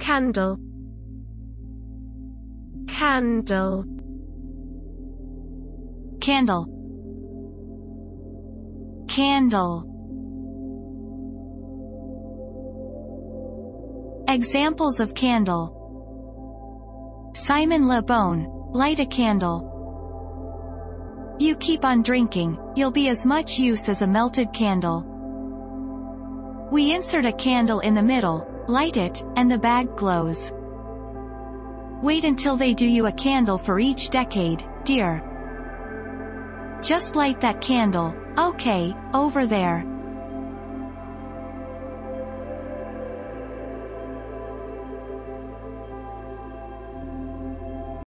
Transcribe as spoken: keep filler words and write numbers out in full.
candle, candle, candle, candle. Examples of candle. Simon Le Bon, light a candle. You keep on drinking, you'll be as much use as a melted candle. We insert a candle in the middle, light it, and the bag glows. Wait until they do you a candle for each decade, dear. Just light that candle, okay, over there.